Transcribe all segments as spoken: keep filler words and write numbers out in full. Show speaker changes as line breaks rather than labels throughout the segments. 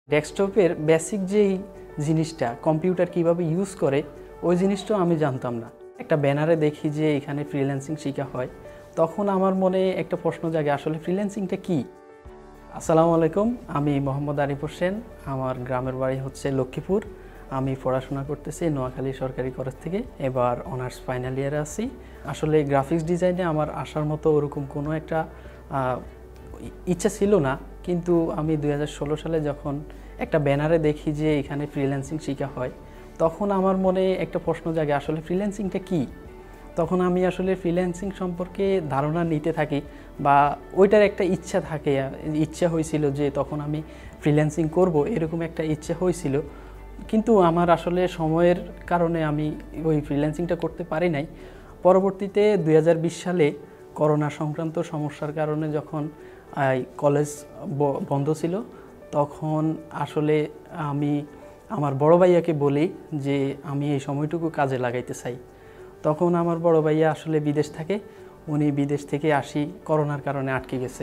ডেস্কটপের বেসিক যেই জিনিসটা কম্পিউটার কিভাবে ইউজ করে ওই জিনিসটাও আমি জানতাম না। একটা ব্যানারে দেখি যে এখানে ফ্রিল্যান্সিং শেখা হয়, তখন আমার মনে একটা প্রশ্ন জাগে, আসলে ফ্রিল্যান্সিংটা কি? আসসালামু আলাইকুম, আমি মোহাম্মদ আরিফ হোসেন। আমার গ্রামের বাড়ি হচ্ছে লক্ষ্মীপুর। আমি পড়াশোনা করতেছি নোয়াখালী সরকারি কলেজ থেকে, এবার অনার্স ফাইনাল ইয়ারে আছি। আসলে গ্রাফিক্স ডিজাইনে আমার আসার মতো ওরকম কোনো একটা ইচ্ছা ছিল না, কিন্তু আমি দুই হাজার ষোলো সালে যখন একটা ব্যানারে দেখি যে এখানে ফ্রিল্যান্সিং শেখা হয়, তখন আমার মনে একটা প্রশ্ন জাগে, আসলে ফ্রিল্যান্সিংটা কি? তখন আমি আসলে ফ্রিল্যান্সিং সম্পর্কে ধারণা নিতে থাকি, বা ওইটার একটা ইচ্ছা থাকে, ইচ্ছা হয়েছিল যে তখন আমি ফ্রিল্যান্সিং করব, এরকম একটা ইচ্ছা হয়েছিল। কিন্তু আমার আসলে সময়ের কারণে আমি ওই ফ্রিল্যান্সিংটা করতে পারি নাই। পরবর্তীতে দুই হাজার বিশ সালে করোনা সংক্রান্ত সমস্যার কারণে যখন কলেজ বন্ধ ছিল, তখন আসলে আমি আমার বড় ভাইয়াকে বলি যে আমি এই সময়টুকু কাজে লাগাইতে চাই। তখন আমার বড় ভাইয়া আসলে বিদেশ থাকে, উনি বিদেশ থেকে আসি করোনার কারণে আটকে গেছে,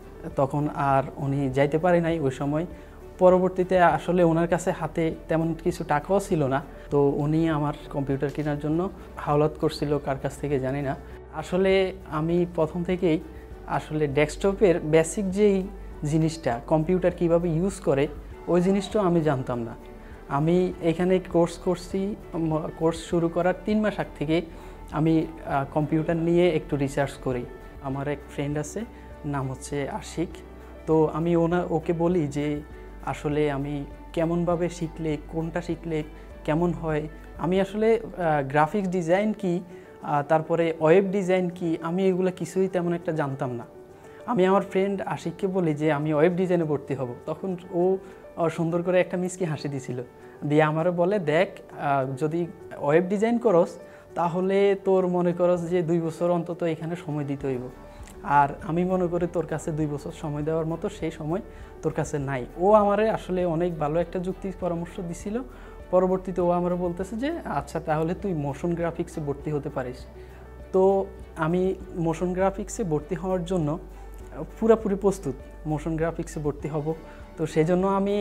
তখন আর উনি যাইতে পারে নাই ওই সময়। পরবর্তীতে আসলে ওনার কাছে হাতে তেমন কিছু টাকাও ছিল না, তো উনি আমার কম্পিউটার কেনার জন্য হাওলাত করছিল, কার কাছ থেকে জানি না। আসলে আমি প্রথম থেকেই আসলে ডেস্কটপের বেসিক যেই জিনিসটা কম্পিউটার কিভাবে ইউজ করে ওই জিনিসটাও আমি জানতাম না। আমি এখানে কোর্স করছি, কোর্স শুরু করার তিন মাস আগ থেকে আমি কম্পিউটার নিয়ে একটু রিসার্চ করি। আমার এক ফ্রেন্ড আছে, নাম হচ্ছে আশিক। তো আমি ওনা ওকে বলি যে আসলে আমি কেমনভাবে শিখলে, কোনটা শিখলে কেমন হয়। আমি আসলে গ্রাফিক্স ডিজাইন কি, তারপরে ওয়েব ডিজাইন কি, আমি এগুলো কিছুই তেমন একটা জানতাম না। আমি আমার ফ্রেন্ড আশিককে বলি যে আমি ওয়েব ডিজাইনে ভর্তি হব, তখন ও সুন্দর করে একটা মিষ্টি হাসি দিছিল, দিয়ে আমারও বলে, দেখ যদি ওয়েব ডিজাইন করস তাহলে তোর মনে করস যে দুই বছর অন্তত এখানে সময় দিতে হইব, আর আমি মনে করি তোর কাছে দুই বছর সময় দেওয়ার মতো সেই সময় তোর কাছে নাই। ও আমারে আসলে অনেক ভালো একটা যুক্তি পরামর্শ দিছিল। পরবর্তীতে ও আমারও বলতেছে যে আচ্ছা তাহলে তুই মোশন গ্রাফিক্সে ভর্তি হতে পারিস। তো আমি মোশন গ্রাফিক্সে ভর্তি হওয়ার জন্য পুরোপুরি প্রস্তুত, মোশন গ্রাফিক্সে ভর্তি হব। তো সেই জন্য আমি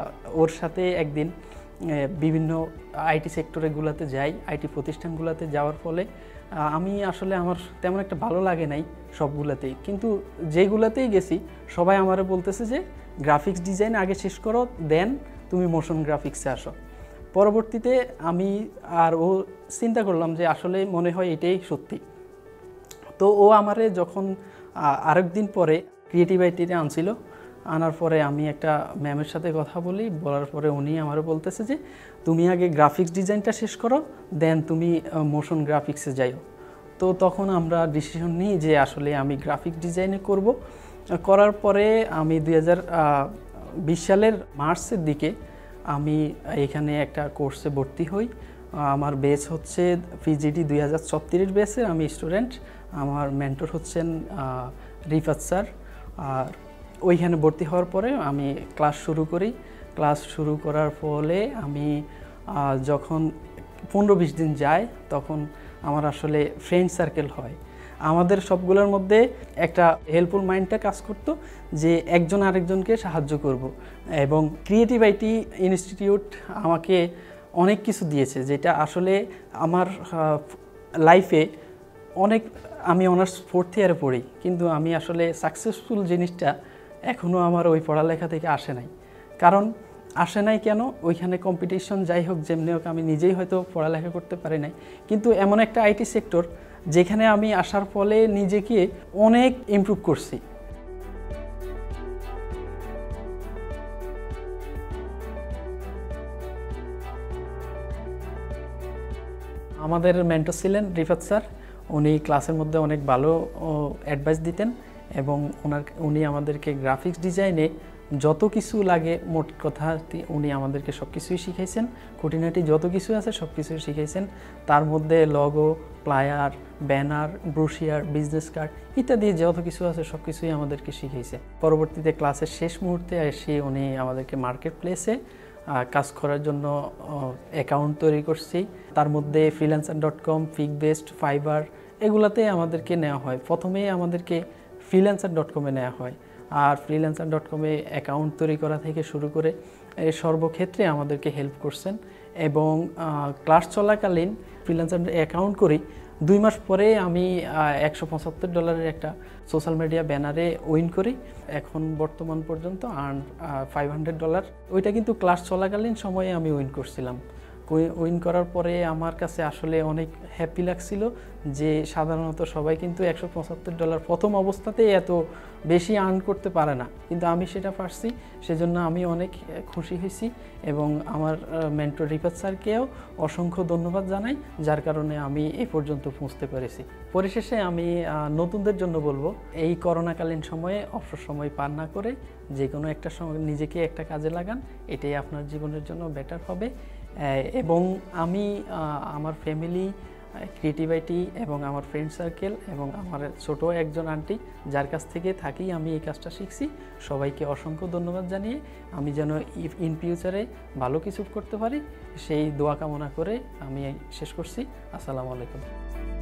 ওর সাথে একদিন বিভিন্ন আইটি সেক্টরেগুলোতে যাই, আইটি প্রতিষ্ঠানগুলোতে যাওয়ার ফলে আমি আসলে আমার তেমন একটা ভালো লাগে নাই সবগুলোতেই, কিন্তু যেগুলোতেই গেছি সবাই আমারে বলতেছে যে গ্রাফিক্স ডিজাইন আগে শেষ করো, দেন তুমি মোশন গ্রাফিক্সে আসো। পরবর্তীতে আমি আর ও চিন্তা করলাম যে আসলে মনে হয় এটাই সত্যি। তো ও আমারে যখন আরেক দিন পরে ক্রিয়েটিভ আইটিতে আনছিল, আনার পরে আমি একটা ম্যামের সাথে কথা বলি, বলার পরে উনি আমারও বলতেছে যে তুমি আগে গ্রাফিক্স ডিজাইনটা শেষ করো, দেন তুমি মোশন গ্রাফিক্সে যাইও। তো তখন আমরা ডিসিশন নিই যে আসলে আমি গ্রাফিক্স ডিজাইনে করব। করার পরে আমি দুই হাজার বিশ সালের মার্চের দিকে আমি এখানে একটা কোর্সে ভর্তি হই। আমার বেচ হচ্ছে পিজিডি দুই হাজার ছত্রিশ বেচের আমি স্টুডেন্ট। আমার মেন্টর হচ্ছেন রিফাত স্যার। আর ওইখানে ভর্তি হওয়ার পরে আমি ক্লাস শুরু করি। ক্লাস শুরু করার ফলে আমি যখন পনেরো বিশ দিন যায়, তখন আমার আসলে ফ্রেন্ড সার্কেল হয়। আমাদের সবগুলোর মধ্যে একটা হেল্পফুল মাইন্ডটা কাজ করতো যে একজন আরেকজনকে সাহায্য করব, এবং ক্রিয়েটিভ আইটি ইনস্টিটিউট আমাকে অনেক কিছু দিয়েছে, যেটা আসলে আমার লাইফে অনেক, আমি অনার্স ফোর্থ ইয়ারে পড়ি, কিন্তু আমি আসলে সাকসেসফুল জিনিসটা এখনও আমার ওই পড়ালেখা থেকে আসে নাই। কারণ আসে নাই কেন, ওইখানে কম্পিটিশন যাই হোক যেমনি হোক আমি নিজেই হয়তো পড়ালেখা করতে পারি নাই, কিন্তু এমন একটা আইটি সেক্টর যেখানে আমি আসার ফলে নিজেকে অনেক ইমপ্রুভ করছি। আমাদের মেন্টর ছিলেন রিফাত স্যার। উনি ক্লাসের মধ্যে অনেক ভালো অ্যাডভাইস দিতেন, এবং ওনার উনি আমাদেরকে গ্রাফিক্স ডিজাইনে যত কিছু লাগে, মোট কথা উনি আমাদেরকে সব কিছুই শিখাইছেন। খুঁটিনাটি যত কিছু আছে সব কিছুই শিখাইছেন। তার মধ্যে logo, flyer, banner, brochure, business card ইত্যাদি যত কিছু আছে সব কিছুই আমাদেরকে শিখাইছে। পরবর্তীতে ক্লাসের শেষ মুহূর্তে এসে উনি আমাদেরকে মার্কেট প্লেসে কাজ করার জন্য অ্যাকাউন্ট তৈরি করছি। তার মধ্যে ফ্রিল্যান্সার ডট কম, ফিকবেস্ট, ফাইবার এগুলাতে আমাদেরকে নেওয়া হয়। প্রথমেই আমাদেরকে ফ্রিল্যান্সার ডট কমে নেওয়া হয়, আর ফ্রিল্যান্সার ডট কমে অ্যাকাউন্ট তৈরি করা থেকে শুরু করে এ সর্বক্ষেত্রে আমাদেরকে হেল্প করছেন এবং ক্লাস চলাকালীন ফ্রিল্যান্সার অ্যাকাউন্ট করি দুই মাস পরে আমি একশো পঁচাত্তর ডলারের একটা সোশ্যাল মিডিয়া ব্যানারে উইন করি। এখন বর্তমান পর্যন্ত আর্ন ফাইভ হান্ড্রেড ডলার। ওইটা কিন্তু ক্লাস চলাকালীন সময়ে আমি উইন করছিলাম। উইন করার পরে আমার কাছে আসলে অনেক হ্যাপি লাগছিল যে সাধারণত সবাই কিন্তু একশো পঁচাত্তর ডলার প্রথম অবস্থাতেই এত বেশি আর্ন করতে পারে না, কিন্তু আমি সেটা পারছি। সেজন্য আমি অনেক খুশি হয়েছি এবং আমার মেন্টর রিফাত স্যারকেও অসংখ্য ধন্যবাদ জানাই, যার কারণে আমি এই পর্যন্ত পৌঁছতে পেরেছি। পরিশেষে আমি নতুনদের জন্য বলবো, এই করোনাকালীন সময়ে অবসর সময় পার না করে যে কোনো একটা সময় নিজেকে একটা কাজে লাগান, এটাই আপনার জীবনের জন্য বেটার হবে। এবং আমি আমার ফ্যামিলি, ক্রিয়েটিভ আইটি এবং আমার ফ্রেন্ড সার্কেল এবং আমার ছোট একজন আন্টি যার কাছ থেকে থাকি আমি এই কাজটা শিখছি, সবাইকে অসংখ্য ধন্যবাদ জানিয়ে আমি যেন ইন ফিউচারে ভালো কিছু করতে পারি সেই দোয়া কামনা করে আমি শেষ করছি। আসসালামু আলাইকুম।